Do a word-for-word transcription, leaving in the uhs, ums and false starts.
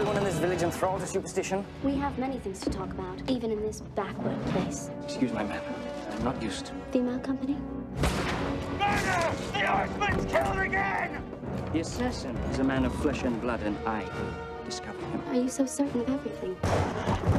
everyone in this village enthralled to superstition? We have many things to talk about, even in this backward place. Excuse my man. I'm not used. Female company? Murder! The horseman's killed again! The assassin is a man of flesh and blood, and I discovered him. Are you so certain of everything?